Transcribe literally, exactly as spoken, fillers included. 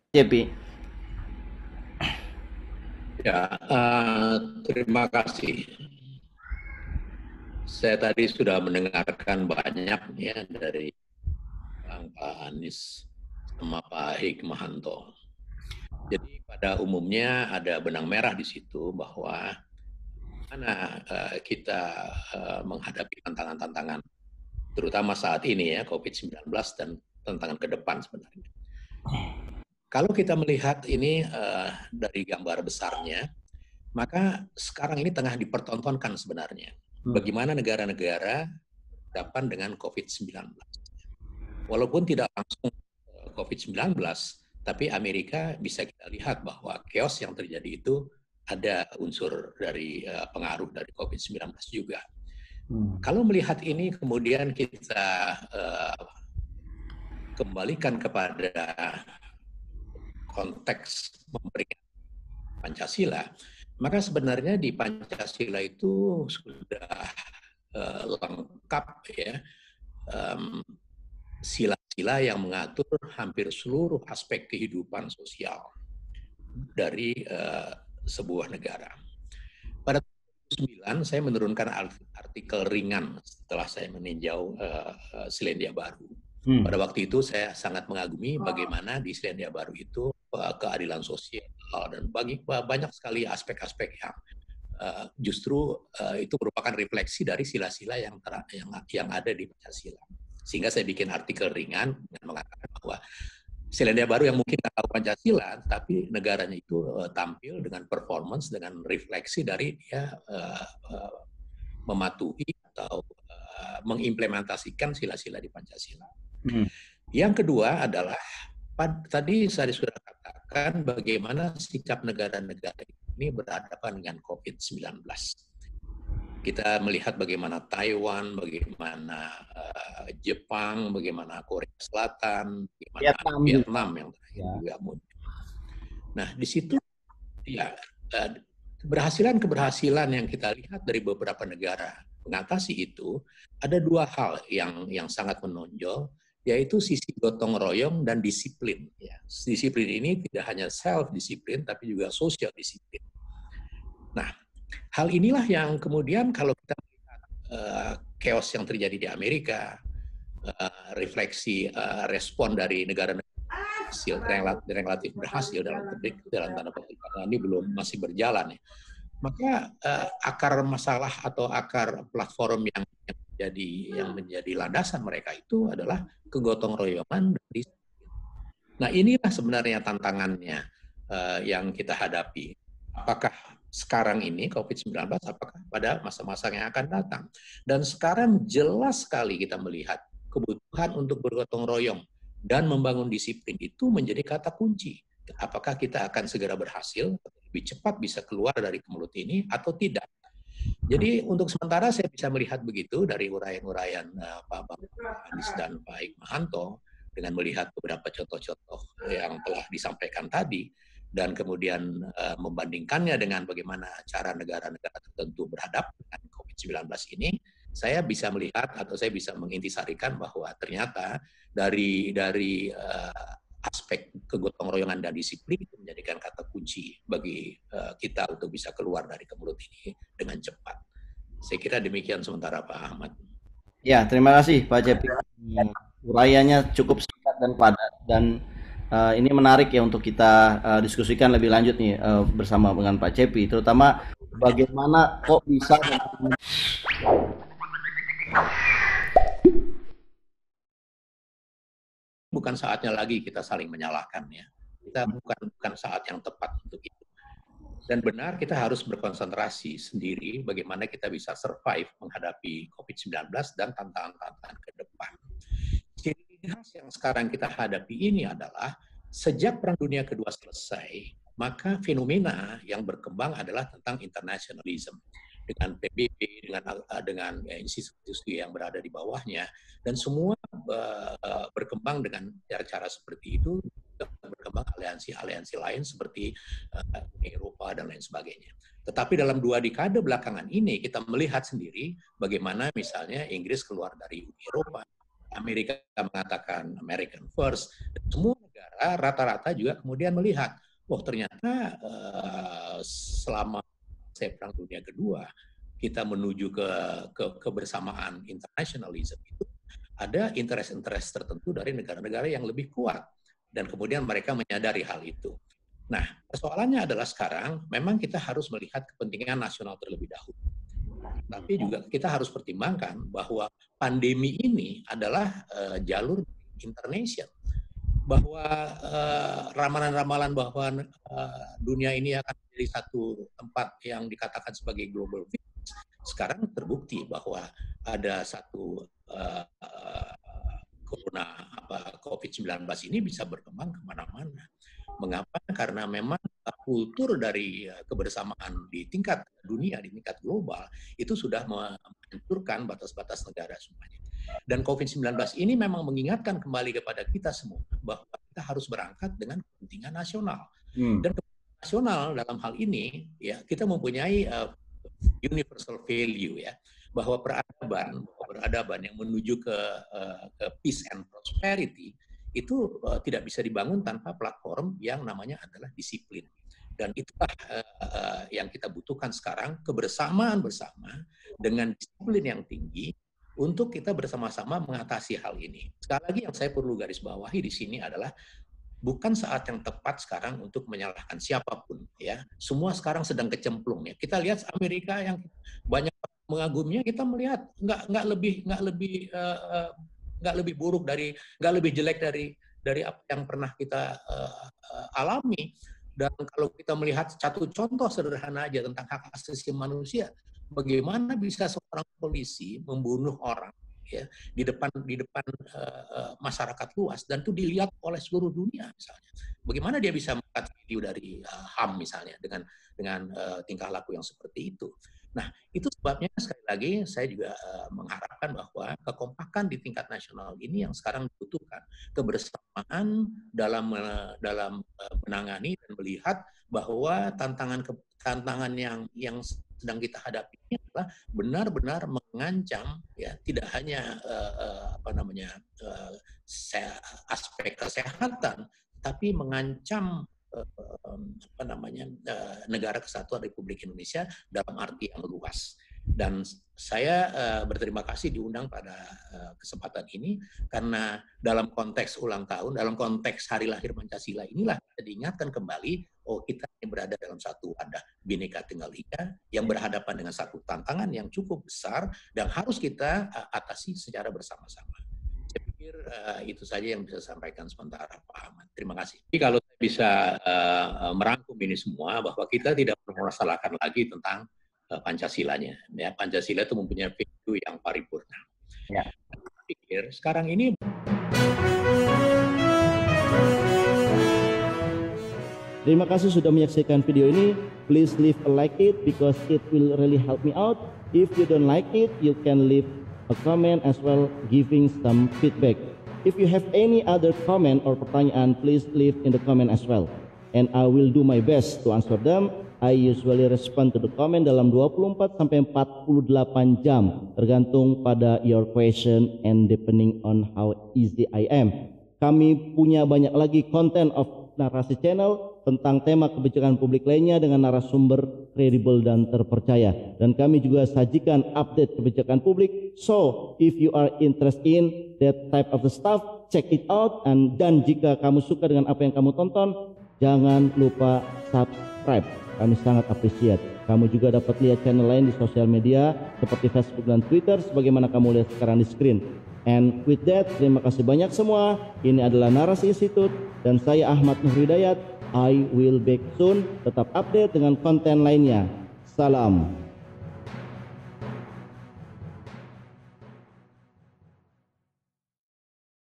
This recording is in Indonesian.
J P. Ya, eh, terima kasih. Saya tadi sudah mendengarkan banyak ya dari Bang Pak Anies sama Pak Hikmahanto. Jadi pada umumnya ada benang merah di situ bahwa mana uh, kita uh, menghadapi tantangan-tantangan, terutama saat ini ya COVID sembilan belas dan tantangan ke depan sebenarnya. Kalau kita melihat ini uh, dari gambar besarnya, maka sekarang ini tengah dipertontonkan sebenarnya bagaimana negara-negara berhadapan dengan COVID sembilan belas. Walaupun tidak langsung COVID sembilan belas, tapi Amerika bisa kita lihat bahwa chaos yang terjadi itu ada unsur dari uh, pengaruh dari COVID sembilan belas juga. Hmm. Kalau melihat ini kemudian kita uh, kembalikan kepada konteks memberikan Pancasila, maka sebenarnya di Pancasila itu sudah uh, lengkap ya um, sila-sila yang mengatur hampir seluruh aspek kehidupan sosial dari uh, sebuah negara. Pada tahun dua ribu sembilan saya menurunkan artikel ringan setelah saya meninjau uh, uh, Selandia Baru. Hmm. Pada waktu itu saya sangat mengagumi bagaimana di Selandia Baru itu uh, keadilan sosial dan bagi banyak sekali aspek-aspek yang uh, justru uh, itu merupakan refleksi dari sila-sila yang, yang yang ada di Pancasila. Sehingga saya bikin artikel ringan dengan mengatakan bahwa Selandia Baru yang mungkin nggak tahu Pancasila, tapi negaranya itu uh, tampil dengan performance, dengan refleksi dari dia uh, uh, mematuhi atau uh, mengimplementasikan sila-sila di Pancasila. Hmm. Yang kedua adalah pad, tadi saya sudah katakan bagaimana sikap negara-negara ini berhadapan dengan COVID sembilan belas. Kita melihat bagaimana Taiwan, bagaimana uh, Jepang, bagaimana Korea Selatan, bagaimana Vietnam, Vietnam yang terakhir ya. juga muncul. Nah, di situ ya uh, keberhasilan-keberhasilan yang kita lihat dari beberapa negara mengatasi itu ada dua hal yang yang sangat menonjol, yaitu sisi gotong royong dan disiplin. Ya. Disiplin ini tidak hanya self disiplin, tapi juga social disiplin. Nah, hal inilah yang kemudian kalau kita melihat uh, chaos yang terjadi di Amerika, uh, refleksi uh, respon dari negara-negara hasil relatif, relatif berhasil dalam petik dalam tanda petik karena ini belum masih berjalan ya. Maka uh, akar masalah atau akar platform yang menjadi yang menjadi landasan mereka itu adalah kegotong royongan dari. Nah, inilah sebenarnya tantangannya uh, yang kita hadapi. Apakah sekarang ini COVID sembilan belas, apakah pada masa-masa yang akan datang. Dan sekarang jelas sekali kita melihat kebutuhan untuk bergotong royong dan membangun disiplin itu menjadi kata kunci. Apakah kita akan segera berhasil, lebih cepat bisa keluar dari kemelut ini atau tidak. Jadi untuk sementara saya bisa melihat begitu dari uraian-uraian uh, Pak Bang Anies dan Pak Hikmahanto dengan melihat beberapa contoh-contoh yang telah disampaikan tadi, dan kemudian uh, membandingkannya dengan bagaimana cara negara-negara tertentu berhadapan dengan COVID sembilan belas ini, saya bisa melihat atau saya bisa mengintisarikan bahwa ternyata dari dari uh, aspek kegotong royongan dan disiplin itu menjadikan kata kunci bagi uh, kita untuk bisa keluar dari kemelut ini dengan cepat. Saya kira demikian sementara Pak Ahmad. Ya, terima kasih Pak Cepi. Uraiannya cukup singkat dan padat dan Uh, ini menarik ya untuk kita uh, diskusikan lebih lanjut nih uh, bersama dengan Pak Cepi, terutama bagaimana kok bisa bukan saatnya lagi kita saling menyalahkan ya. Kita bukan bukan saat yang tepat untuk itu. Dan benar kita harus berkonsentrasi sendiri bagaimana kita bisa survive menghadapi COVID sembilan belas dan tantangan-tantangan ke depan. Ciri khas yang sekarang kita hadapi ini adalah sejak Perang Dunia Kedua selesai, maka fenomena yang berkembang adalah tentang internationalism dengan P B B, dengan dengan institusi yang berada di bawahnya, dan semua uh, berkembang dengan cara-cara seperti itu, berkembang aliansi-aliansi lain seperti uh, Eropa dan lain sebagainya. Tetapi dalam dua dekade belakangan ini kita melihat sendiri bagaimana misalnya Inggris keluar dari Uni Eropa, Amerika mengatakan American First, dan semua negara negara rata-rata juga kemudian melihat, wah ternyata uh, selama saya Perang Dunia Kedua kita menuju ke, ke kebersamaan internasionalisme itu ada interest-interest tertentu dari negara-negara yang lebih kuat dan kemudian mereka menyadari hal itu. Nah, persoalannya adalah sekarang memang kita harus melihat kepentingan nasional terlebih dahulu. Tapi juga kita harus pertimbangkan bahwa pandemi ini adalah uh, jalur internasional, bahwa uh, ramalan-ramalan bahwa uh, dunia ini akan menjadi satu tempat yang dikatakan sebagai global village, sekarang terbukti bahwa ada satu uh, uh, corona apa covid sembilan belas ini bisa berkembang kemana-mana. Mengapa? Karena memang kultur dari kebersamaan di tingkat dunia, di tingkat global, itu sudah menghancurkan batas-batas negara semuanya. Dan covid sembilan belas ini memang mengingatkan kembali kepada kita semua bahwa kita harus berangkat dengan kepentingan nasional. Hmm. Dan kepentingan nasional dalam hal ini, ya kita mempunyai uh, universal value, ya, bahwa peradaban, bahwa peradaban yang menuju ke, uh, ke peace and prosperity, itu uh, tidak bisa dibangun tanpa platform yang namanya adalah disiplin. Dan itulah uh, uh, yang kita butuhkan sekarang, kebersamaan bersama dengan disiplin yang tinggi untuk kita bersama-sama mengatasi hal ini. Sekali lagi yang saya perlu garis bawahi di sini adalah bukan saat yang tepat sekarang untuk menyalahkan siapapun, ya. Semua sekarang sedang kecemplung, ya. Kita lihat Amerika yang banyak mengagumnya, kita melihat nggak nggak lebih nggak lebih uh, uh, nggak lebih buruk dari, nggak lebih jelek dari dari apa yang pernah kita uh, uh, alami. Dan kalau kita melihat satu contoh sederhana aja tentang hak asasi manusia, bagaimana bisa seorang polisi membunuh orang, ya, di depan di depan uh, uh, masyarakat luas dan itu dilihat oleh seluruh dunia misalnya. Bagaimana dia bisa mengangkat video dari uh, H A M misalnya dengan dengan uh, tingkah laku yang seperti itu. Nah, itu sebabnya sekali lagi saya juga uh, mengharapkan bahwa kekompakan di tingkat nasional ini yang sekarang dibutuhkan, kebersamaan dalam uh, dalam uh, menangani dan melihat bahwa tantangan ke, tantangan yang yang sedang kita hadapi ini adalah benar-benar mengancam, ya, tidak hanya uh, uh, apa namanya uh, aspek kesehatan, tapi mengancam apa namanya negara kesatuan Republik Indonesia dalam arti yang luas. Dan saya uh, berterima kasih diundang pada uh, kesempatan ini karena dalam konteks ulang tahun, dalam konteks hari lahir Pancasila inilah kita diingatkan kembali, oh kita berada dalam satu wadah Bhinneka Tunggal Ika yang berhadapan dengan satu tantangan yang cukup besar dan harus kita uh, atasi secara bersama-sama. Saya pikir uh, itu saja yang bisa saya sampaikan sementara, Pak Ahmad. Terima kasih. Jadi kalau saya bisa uh, merangkum ini semua, bahwa kita tidak mempermasalahkan lagi tentang uh, Pancasilanya. Ya, Pancasila itu mempunyai value yang paripurna. Ya. Saya pikir sekarang ini terima kasih sudah menyaksikan video ini. Please leave a like it because it will really help me out. If you don't like it, you can leave a comment as well, giving some feedback. If you have any other comment or pertanyaan, please leave in the comment as well, and I will do my best to answer them. I usually respond to the comment dalam dua puluh empat sampai empat puluh delapan jam, tergantung pada your question and depending on how easy I am. Kami punya banyak lagi konten of Narasi Channel tentang tema kebijakan publik lainnya dengan narasumber kredibel dan terpercaya, dan kami juga sajikan update kebijakan publik. So if you are interested in that type of the stuff, check it out. And dan jika kamu suka dengan apa yang kamu tonton, jangan lupa subscribe, kami sangat appreciate. Kamu juga dapat lihat channel lain di sosial media seperti Facebook dan Twitter sebagaimana kamu lihat sekarang di screen. And with that, terima kasih banyak semua. Ini adalah Narasi Institute dan saya Ahmad Nur Hidayat. I will back soon. Tetap update dengan konten lainnya. Salam.